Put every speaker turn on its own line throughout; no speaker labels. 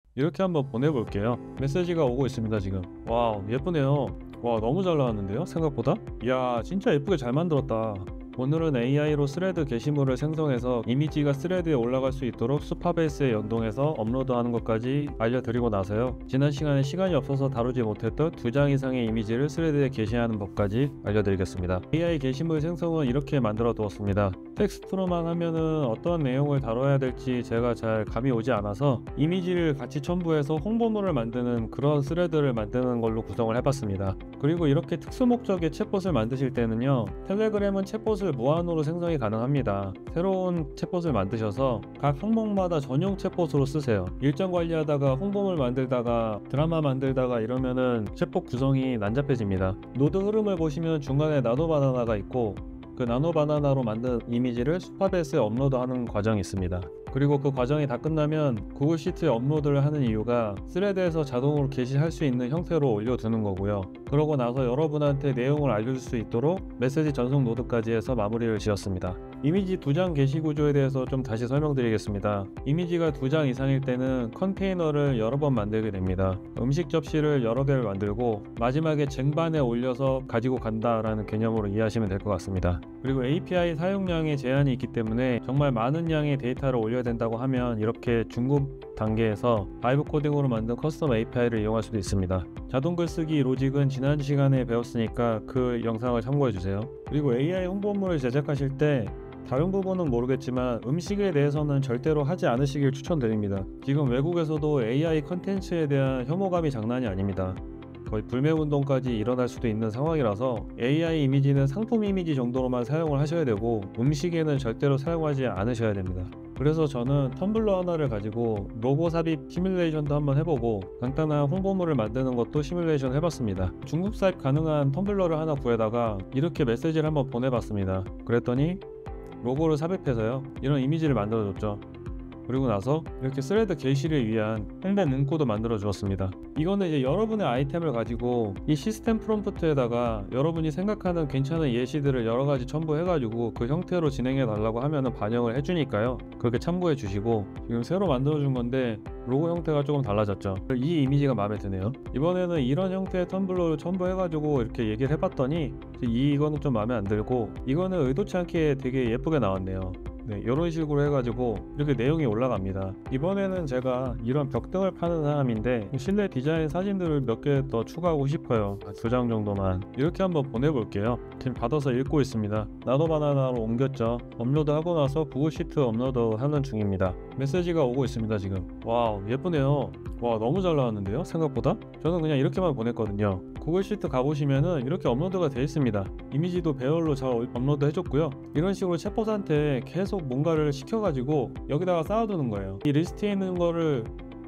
이렇게 한번 보내볼게요. 메시지가 오고 있습니다 지금. 와우, 예쁘네요. 와, 너무 잘 나왔는데요 생각보다. 이야, 진짜 예쁘게 잘 만들었다. 오늘은 AI로 스레드 게시물을 생성해서 이미지가 스레드에 올라갈 수 있도록 수파베이스에 연동해서 업로드하는 것까지 알려드리고 나서요, 지난 시간에 시간이 없어서 다루지 못했던 2장 이상의 이미지를 스레드에 게시하는 법까지 알려드리겠습니다. AI 게시물 생성은 이렇게 만들어 두었습니다. 텍스트로만 하면은 어떤 내용을 다뤄야 될지 제가 잘 감이 오지 않아서 이미지를 같이 첨부해서 홍보물을 만드는 그런 스레드를 만드는 걸로 구성을 해봤습니다. 그리고 이렇게 특수 목적의 챗봇을 만드실 때는요, 텔레그램은 챗봇을 무한으로 생성이 가능합니다. 새로운 챗봇을 만드셔서 각 항목마다 전용 챗봇으로 쓰세요. 일정 관리하다가 홍보물 만들다가 드라마 만들다가 이러면은 챗봇 구성이 난잡해집니다. 노드 흐름을 보시면 중간에 나노 바나나가 있고, 그 나노 바나나로 만든 이미지를 수파베이스에 업로드하는 과정이 있습니다. 그리고 그 과정이 다 끝나면 구글 시트에 업로드를 하는 이유가 스레드에서 자동으로 게시할 수 있는 형태로 올려두는 거고요. 그러고 나서 여러분한테 내용을 알려줄 수 있도록 메시지 전송 노드까지 해서 마무리를 지었습니다. 이미지 2장 게시 구조에 대해서 좀 다시 설명드리겠습니다. 이미지가 2장 이상일 때는 컨테이너를 여러 번 만들게 됩니다. 음식 접시를 여러 개를 만들고 마지막에 쟁반에 올려서 가지고 간다라는 개념으로 이해하시면 될 것 같습니다. 그리고 API 사용량에 제한이 있기 때문에 정말 많은 양의 데이터를 올려야 된다고 하면 이렇게 중급 단계에서 바이브 코딩으로 만든 커스텀 API를 이용할 수도 있습니다. 자동 글쓰기 로직은 지난 시간에 배웠으니까 그 영상을 참고해주세요. 그리고 AI 홍보물을 제작하실 때 다른 부분은 모르겠지만 음식에 대해서는 절대로 하지 않으시길 추천드립니다. 지금 외국에서도 AI 컨텐츠에 대한 혐오감이 장난이 아닙니다. 거의 불매운동까지 일어날 수도 있는 상황이라서 AI 이미지는 상품 이미지 정도로만 사용을 하셔야 되고 음식에는 절대로 사용하지 않으셔야 됩니다. 그래서 저는 텀블러 하나를 가지고 로고 삽입 시뮬레이션도 한번 해보고 간단한 홍보물을 만드는 것도 시뮬레이션 해봤습니다. 중국 사입 가능한 텀블러를 하나 구해다가 이렇게 메시지를 한번 보내봤습니다. 그랬더니 로고를 삽입해서요, 이런 이미지를 만들어줬죠. 그리고 나서 이렇게 스레드 게시를 위한 홍보 문구도 만들어 주었습니다. 이거는 이제 여러분의 아이템을 가지고 이 시스템 프롬프트에다가 여러분이 생각하는 괜찮은 예시들을 여러 가지 첨부해 가지고 그 형태로 진행해 달라고 하면은 반영을 해 주니까요, 그렇게 참고해 주시고. 지금 새로 만들어 준 건데 로고 형태가 조금 달라졌죠. 이 이미지가 마음에 드네요. 이번에는 이런 형태의 텀블러를 첨부해 가지고 이렇게 얘기를 해봤더니 이거는 좀 마음에 안 들고, 이거는 의도치 않게 되게 예쁘게 나왔네요. 네, 이런 식으로 해가지고 이렇게 내용이 올라갑니다. 이번에는 제가 이런 벽등을 파는 사람인데 실내 디자인 사진들을 몇 개 더 추가하고 싶어요. 2장 정도만. 이렇게 한번 보내볼게요. 지금 받아서 읽고 있습니다. 나노바나나로 옮겼죠. 업로드하고 나서 구글 시트 업로드 하는 중입니다. 메시지가 오고 있습니다 지금. 와우, 예쁘네요. 와, 너무 잘 나왔는데요 생각보다. 저는 그냥 이렇게만 보냈거든요. 구글 시트 가보시면은 이렇게 업로드가 되어 있습니다. 이미지도 배열로 잘 업로드 해줬고요. 이런 식으로 챗봇한테 계속 뭔가를 시켜가지고 여기다가 쌓아두는 거예요. 이 리스트에 있는 거를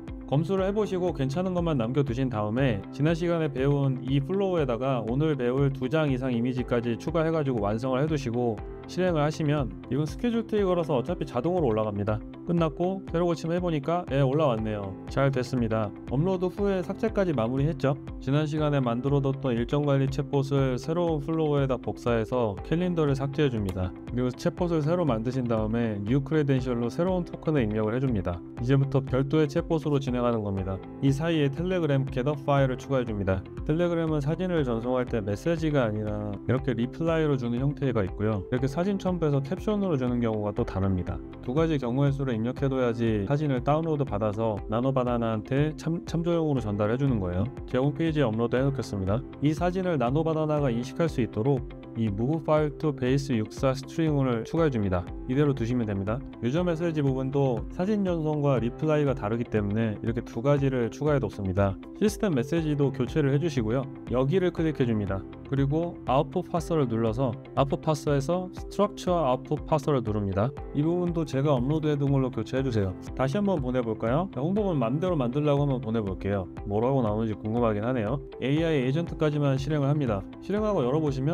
검수를 해보시고 괜찮은 것만 남겨두신 다음에 지난 시간에 배운 이 플로우에다가 오늘 배울 2장 이상 이미지까지 추가해가지고 완성을 해두시고 실행을 하시면, 이건 스케줄 트리거라서 어차피 자동으로 올라갑니다. 끝났고 새로 고침 해보니까 올라왔네요. 잘 됐습니다. 업로드 후에 삭제까지 마무리했죠. 지난 시간에 만들어뒀던 일정관리 챗봇을 새로운 플로우에다 복사해서 캘린더를 삭제해줍니다. 그리고 챗봇을 새로 만드신 다음에 뉴 크레덴셜로 새로운 토큰을 입력을 해줍니다. 이제부터 별도의 챗봇으로 진행하는 겁니다. 이 사이에 텔레그램 겟업 파일을 추가해줍니다. 텔레그램은 사진을 전송할 때 메시지가 아니라 이렇게 리플라이로 주는 형태가 있고요, 이렇게 사진 첨부해서 캡션으로 주는 경우가 또 다릅니다. 2가지 경우의 수를 입력해둬야지 사진을 다운로드 받아서 나노바나나한테 참조용으로 전달해주는 거예요. 제 홈페이지에 업로드 해놓겠습니다. 이 사진을 나노바나나가 인식할 수 있도록 이 move file to base 64 스트링을 추가해줍니다. 이대로 두시면 됩니다. 유저 메시지 부분도 사진 전송과 리플라이가 다르기 때문에 이렇게 2가지를 추가해뒀습니다. 시스템 메시지도 교체를 해주시고요, 여기를 클릭해줍니다. 그리고 아웃풋 파서를 눌러서 아웃풋 파서에서 스트럭처 아웃풋 파서를 누릅니다. 이 부분도 제가 업로드해둔 걸로 교체해주세요. 다시 한번 보내볼까요? 홍보물 맘대로 만들려고 한번 보내볼게요. 뭐라고 나오는지 궁금하긴 하네요. AI 에이전트까지만 실행을 합니다. 실행하고 열어보시면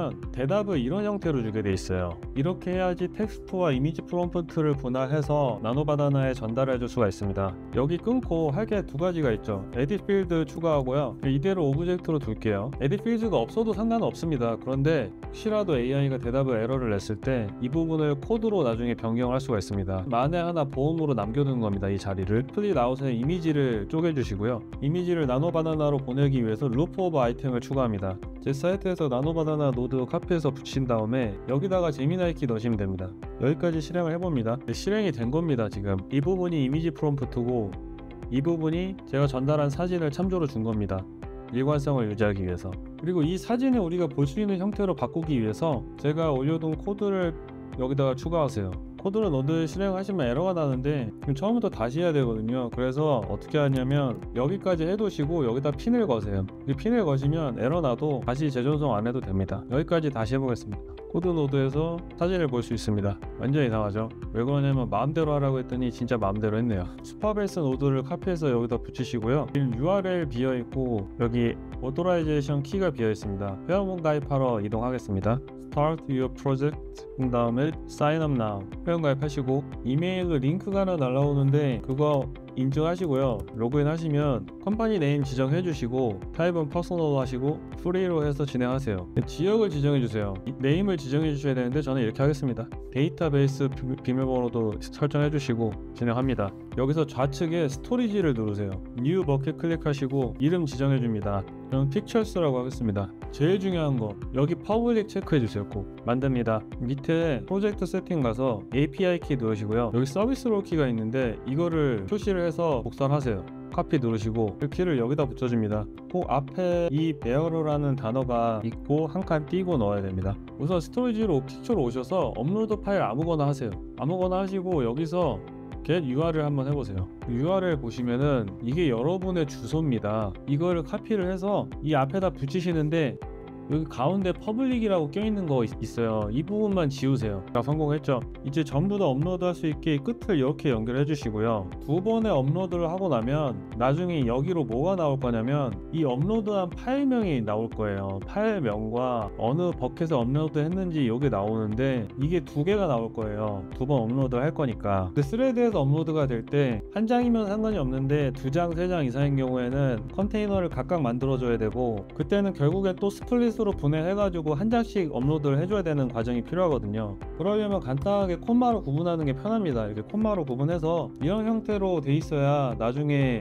대답을 이런 형태로 주게 돼 있어요. 이렇게 해야지 텍스트와 이미지 프롬프트를 분할해서 나노바나나에 전달해 줄 수가 있습니다. 여기 끊고 할 게 두 가지가 있죠. 에딧 필드 추가하고요. 이대로 오브젝트로 둘게요. 에딧 필드가 없어도 상관은 없습니다. 그런데 혹시라도 AI가 대답을 에러를 냈을 때 이 부분을 코드로 나중에 변경할 수가 있습니다. 만에 하나 보험으로 남겨두는 겁니다. 이 자리를. 플릿 아웃에 이미지를 쪼개주시고요. 이미지를 나노바나나로 보내기 위해서 루프 오브 아이템을 추가합니다. 제 사이트에서 나노바나나 노드 카피해서 붙인 다음에 여기다가 제미나이 키 넣으시면 됩니다. 여기까지 실행을 해봅니다. 실행이 된 겁니다. 지금 이 부분이 이미지 프롬프트고 이 부분이 제가 전달한 사진을 참조로 준 겁니다. 일관성을 유지하기 위해서. 그리고 이 사진을 우리가 볼 수 있는 형태로 바꾸기 위해서 제가 올려둔 코드를 여기다가 추가하세요. 코드를 노드 실행하시면 에러가 나는데 처음부터 다시 해야 되거든요. 그래서 어떻게 하냐면 여기까지 해두시고 여기다 핀을 거세요. 이 핀을 거시면 에러 나도 다시 재전송 안 해도 됩니다. 여기까지 다시 해보겠습니다. 코드 노드에서 사진을 볼 수 있습니다. 완전 이상하죠? 왜 그러냐면 마음대로 하라고 했더니 진짜 마음대로 했네요. 슈퍼베이스 노드를 카피해서 여기다 붙이시고요. URL 비어있고 여기 오토라이제이션 키가 비어있습니다. 회원분 가입하러 이동하겠습니다. Start your project 그 다음에 Sign up now 회원 가입하시고 이메일 링크가 하나 날라오는데 그거 인증하시고요. 로그인 하시면 컴퍼니 네임 지정해 주시고 타입은 퍼스널로 하시고 프리로 해서 진행하세요. 지역을 지정해 주세요. 네임을 지정해 주셔야 되는데 저는 이렇게 하겠습니다. 데이터베이스 비밀번호도 설정해 주시고 진행합니다. 여기서 좌측에 스토리지를 누르세요. New 버킷 클릭하시고 이름 지정해 줍니다. 저는 픽처스라고 하겠습니다. 제일 중요한 거 여기 퍼블릭 체크해 주세요. 꼭 만듭니다. 밑에 프로젝트 세팅 가서 API 키 누르시고요. 여기 서비스 롤 키가 있는데 이거를 표시를 해서 복사하세요. 카피 누르시고 그 키를 여기다 붙여줍니다. 꼭 앞에 이 베어러라는 단어가 있고 한 칸 띄고 넣어야 됩니다. 우선 스토리지로 픽처로 오셔서 업로드 파일 아무거나 하세요. 아무거나 하시고 여기서 get URL 한번 해보세요. URL 보시면은 이게 여러분의 주소입니다. 이거를 카피를 해서 이 앞에다 붙이시는데 여기 가운데 퍼블릭이라고 껴있는 거 있어요. 이 부분만 지우세요. 자, 성공했죠? 이제 전부 다 업로드 할 수 있게 끝을 이렇게 연결해 주시고요. 두 번의 업로드를 하고 나면 나중에 여기로 뭐가 나올 거냐면 이 업로드한 파일명이 나올 거예요. 파일명과 어느 버켓에 업로드 했는지 여기 나오는데 이게 두 개가 나올 거예요. 두 번 업로드 할 거니까. 근데 스레드에서 업로드가 될 때 한 장이면 상관이 없는데 두 장, 세 장 이상인 경우에는 컨테이너를 각각 만들어 줘야 되고 그때는 결국엔 또 스플릿 로 분해해가지고 한 장씩 업로드를 해줘야 되는 과정이 필요하거든요. 그러려면 간단하게 콤마로 구분하는 게 편합니다. 이렇게 콤마로 구분해서 이런 형태로 돼 있어야 나중에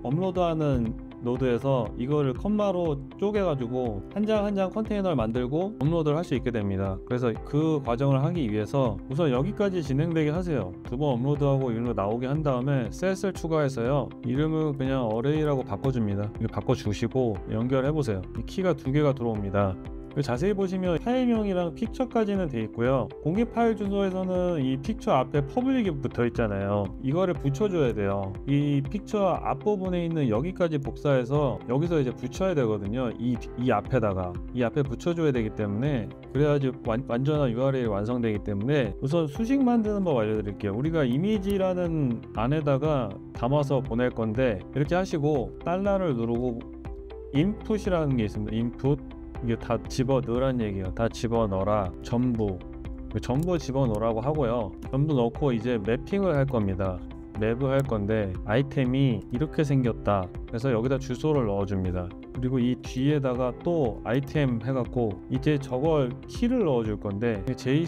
업로드하는 노드에서 이거를 컴마로 쪼개가지고 한 장 한 장 컨테이너를 만들고 업로드를 할 수 있게 됩니다. 그래서 그 과정을 하기 위해서 우선 여기까지 진행되게 하세요. 두 번 업로드하고 이런 거 나오게 한 다음에 셋을 추가해서요. 이름은 그냥 어레이라고 바꿔줍니다. 이거 바꿔주시고 연결해보세요. 이 키가 두 개가 들어옵니다. 자세히 보시면 파일명이랑 픽처까지는 돼 있고요. 공개 파일 주소에서는 이 픽처 앞에 퍼블릭이 붙어 있잖아요. 이거를 붙여줘야 돼요. 이 픽처 앞부분에 있는 여기까지 복사해서 여기서 이제 붙여야 되거든요. 이 앞에다가 이 앞에 붙여줘야 되기 때문에 그래야지 완전한 URL이 완성되기 때문에 우선 수식 만드는 법 알려드릴게요. 우리가 이미지라는 안에다가 담아서 보낼 건데 이렇게 하시고 달러를 누르고 인풋이라는 게 있습니다. 인풋 이게 다 집어넣으란 얘기예요. 다 집어넣어라. 전부 집어넣으라고 하고요. 전부 넣고 이제 매핑을 할 겁니다. 맵을 할 건데 아이템이 이렇게 생겼다. 그래서 여기다 주소를 넣어줍니다. 그리고 이 뒤에다가 또 아이템 해갖고 이제 저걸 키를 넣어줄 건데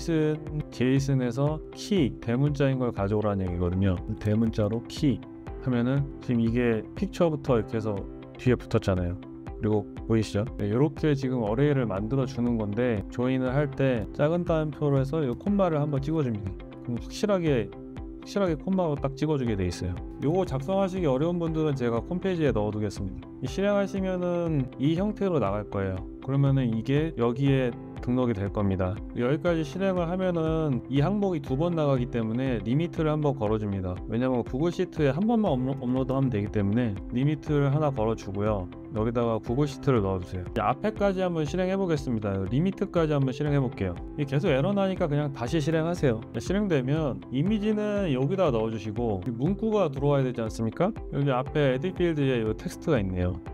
제이슨에서 키 대문자인 걸 가져오라는 얘기거든요. 대문자로 키 하면은 지금 이게 픽처부터 이렇게 해서 뒤에 붙었잖아요. 그리고 보이시죠? 네, 이렇게 지금 어레이를 만들어 주는 건데 조인을 할 때 작은 따옴표로 해서 이 콤마를 한번 찍어줍니다. 그럼 확실하게 콤마로 딱 찍어주게 돼 있어요. 요거 작성하시기 어려운 분들은 제가 홈페이지에 넣어두겠습니다. 실행하시면은 이 형태로 나갈 거예요. 그러면은 이게 여기에 등록이 될 겁니다. 여기까지 실행을 하면은 이 항목이 두 번 나가기 때문에 리미트를 한번 걸어줍니다. 왜냐면 구글 시트에 한 번만 업로드하면 되기 때문에 리미트를 하나 걸어주고요. 여기다가 구글 시트를 넣어주세요. 앞에까지 한번 실행해 보겠습니다. 리미트까지 한번 실행해 볼게요. 계속 에러 나니까 그냥 다시 실행하세요. 실행되면 이미지는 여기다 넣어주시고 문구가 들어와야 되지 않습니까? 여기 앞에 에딧 필드에 이 텍스트가 있네요.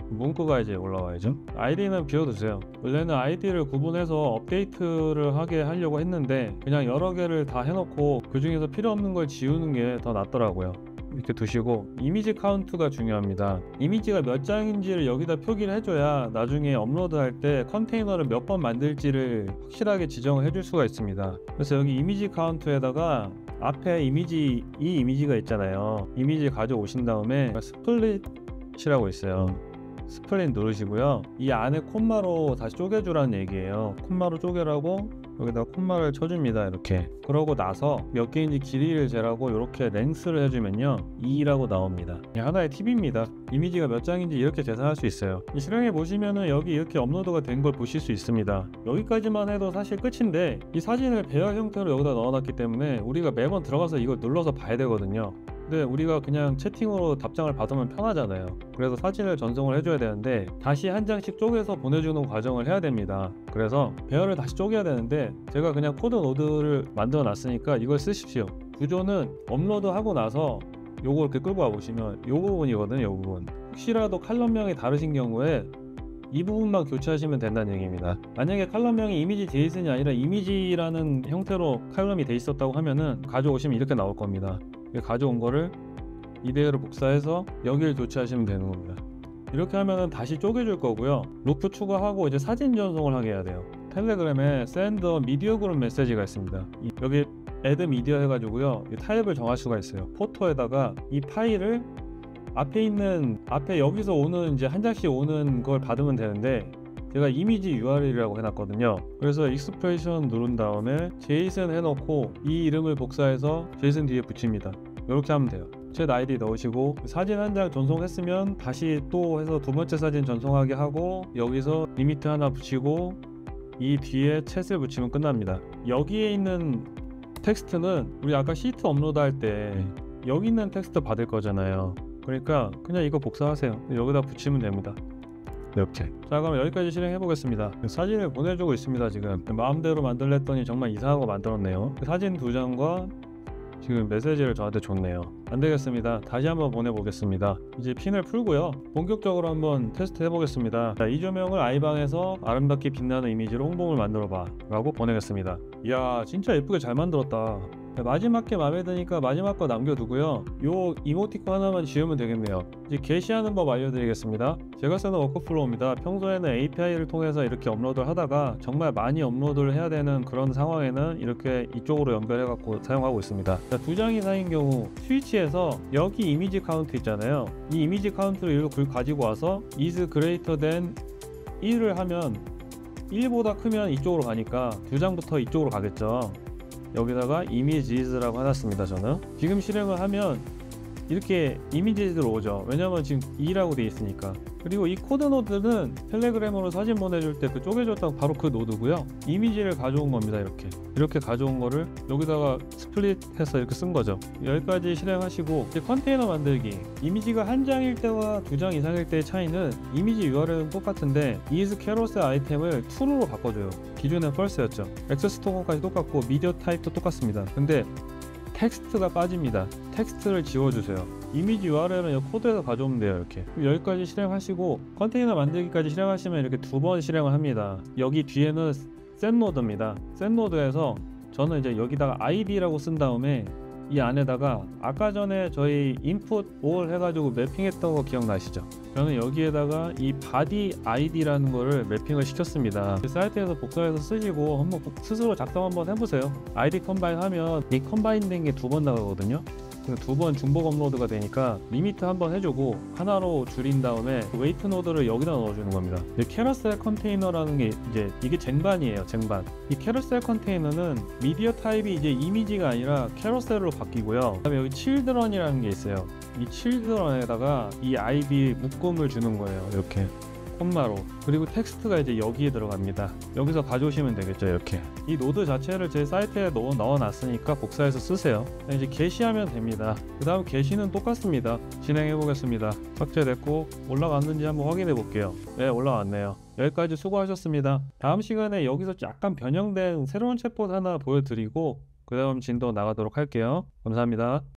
문구가 이제 올라와야죠. 아이디는 비워두세요. 원래는 아이디를 구분해서 업데이트를 하게 하려고 했는데 그냥 여러 개를 다 해놓고 그 중에서 필요 없는 걸 지우는 게 더 낫더라고요. 이렇게 두시고 이미지 카운트가 중요합니다. 이미지가 몇 장인지를 여기다 표기를 해줘야 나중에 업로드할 때 컨테이너를 몇 번 만들지를 확실하게 지정을 해줄 수가 있습니다. 그래서 여기 이미지 카운트에다가 앞에 이미지, 이 이미지가 있잖아요. 이미지 가져오신 다음에 스플릿이라고 있어요. 스플릿 누르시고요. 이 안에 콤마로 다시 쪼개주라는 얘기예요. 콤마로 쪼개라고 여기다 콤마를 쳐줍니다. 이렇게. 그러고 나서 몇 개인지 길이를 재라고 이렇게 랭스를 해주면요 2라고 나옵니다. 하나의 팁입니다. 이미지가 몇 장인지 이렇게 계산할 수 있어요. 실행해 보시면은 여기 이렇게 업로드가 된 걸 보실 수 있습니다. 여기까지만 해도 사실 끝인데 이 사진을 배열 형태로 여기다 넣어놨기 때문에 우리가 매번 들어가서 이걸 눌러서 봐야 되거든요. 근데 우리가 그냥 채팅으로 답장을 받으면 편하잖아요. 그래서 사진을 전송을 해줘야 되는데 다시 한 장씩 쪼개서 보내주는 과정을 해야 됩니다. 그래서 배열을 다시 쪼개야 되는데 제가 그냥 코드 노드를 만들어 놨으니까 이걸 쓰십시오. 구조는 업로드하고 나서 요거 이렇게 끌고 와 보시면 요 부분이거든요. 요 부분. 혹시라도 칼럼명이 다르신 경우에 이 부분만 교체하시면 된다는 얘기입니다. 만약에 칼럼명이 이미지 JSON이 아니라 이미지라는 형태로 칼럼이 돼 있었다고 하면은 가져오시면 이렇게 나올 겁니다. 가져온 거를 이대로 복사해서 여기를 교체하시면 되는 겁니다. 이렇게 하면은 다시 쪼개줄 거고요. 루프 추가하고 이제 사진 전송을 하게 해야 돼요. 텔레그램에 send media group 메시지가 있습니다. 여기 add media 해가지고요 타입을 정할 수가 있어요. 포토에다가 이 파일을 앞에 여기서 오는 이제 한 장씩 오는 걸 받으면 되는데 제가 이미지 URL이라고 해놨거든요. 그래서 익스프레션 누른 다음에 JSON 해놓고 이 이름을 복사해서 JSON 뒤에 붙입니다. 이렇게 하면 돼요. 챗 아이디 넣으시고 사진 한 장 전송했으면 다시 또 해서 두 번째 사진 전송하게 하고 여기서 리미트 하나 붙이고 이 뒤에 챗을 붙이면 끝납니다. 여기에 있는 텍스트는 우리 아까 시트 업로드 할 때 여기 있는 텍스트 받을 거잖아요. 그러니까 그냥 이거 복사하세요. 여기다 붙이면 됩니다. 이렇게. 자, 그럼 여기까지 실행해 보겠습니다. 사진을 보내주고 있습니다. 지금 마음대로 만들려 했더니 정말 이상한 거 만들었네요. 사진 두 장과 지금 메시지를 저한테 줬네요. 안 되겠습니다. 다시 한번 보내보겠습니다. 이제 핀을 풀고요 본격적으로 한번 테스트 해보겠습니다. 자, 이 조명을 아이방에서 아름답게 빛나는 이미지로 홍보물 만들어봐 라고 보내겠습니다. 이야, 진짜 예쁘게 잘 만들었다. 마지막 게 마음에 드니까 마지막 거 남겨두고요. 요 이모티콘 하나만 지우면 되겠네요. 이제 게시하는 법 알려드리겠습니다. 제가 쓰는 워크플로우입니다. 평소에는 API를 통해서 이렇게 업로드를 하다가 정말 많이 업로드를 해야 되는 그런 상황에는 이렇게 이쪽으로 연결해 갖고 사용하고 있습니다. 자, 두 장 이상인 경우 스위치에서 여기 이미지 카운트 있잖아요. 이 이미지 카운트를 이렇게 가지고 와서 is greater than 1을 하면 1보다 크면 이쪽으로 가니까 두 장부터 이쪽으로 가겠죠. 여기다가 이미지즈라고 해놨습니다. 저는 지금 실행을 하면 이렇게 이미지즈로 오죠. 왜냐면 지금 2라고 되어 있으니까. 그리고 이 코드 노드는 텔레그램으로 사진 보내줄 때 그 쪼개줬던 바로 그 노드고요. 이미지를 가져온 겁니다. 이렇게 가져온 거를 여기다가 스플릿해서 이렇게 쓴 거죠. 여기까지 실행하시고 이제 컨테이너 만들기. 이미지가 한 장일 때와 두 장 이상일 때의 차이는 이미지 URL은 똑같은데 is carousel 아이템을 true로 바꿔줘요. 기존엔 false였죠. 액세스 토큰까지 똑같고 미디어 타입도 똑같습니다. 근데 텍스트가 빠집니다. 텍스트를 지워주세요. 이미지 URL은 이 코드에서 가져오면 돼요. 이렇게 여기까지 실행하시고 컨테이너 만들기까지 실행하시면 이렇게 두 번 실행을 합니다. 여기 뒤에는 setNode입니다. setNode에서 저는 이제 여기다가 id라고 쓴 다음에 이 안에다가 아까 전에 저희 input all 해가지고 매핑했던 거 기억나시죠? 저는 여기에다가 이 body id라는 거를 매핑을 시켰습니다. 사이트에서 복사해서 쓰시고 한번 스스로 작성 한번 해보세요. id 컴바인 하면 이 컴바인 된 게 두 번 나가거든요. 두 번 중복 업로드가 되니까 리미트 한번 해주고 하나로 줄인 다음에 웨이트 노드를 여기다 넣어주는 겁니다. 캐러셀 컨테이너라는 게 이제 이게 쟁반이에요. 쟁반. 이 캐러셀 컨테이너는 미디어 타입이 이제 이미지가 아니라 캐러셀로 바뀌고요. 그다음에 여기 칠드런이라는 게 있어요. 이 칠드런에다가 이 아이디 묶음을 주는 거예요. 이렇게 콤마로. 그리고 텍스트가 이제 여기에 들어갑니다. 여기서 가져오시면 되겠죠. 이렇게 이 노드 자체를 제 사이트에 넣어놨으니까 복사해서 쓰세요. 이제 게시하면 됩니다. 그 다음 게시는 똑같습니다. 진행해 보겠습니다. 삭제됐고 올라갔는지 한번 확인해 볼게요. 네, 올라왔네요. 여기까지 수고하셨습니다. 다음 시간에 여기서 약간 변형된 새로운 챗봇 하나 보여드리고 그 다음 진도 나가도록 할게요. 감사합니다.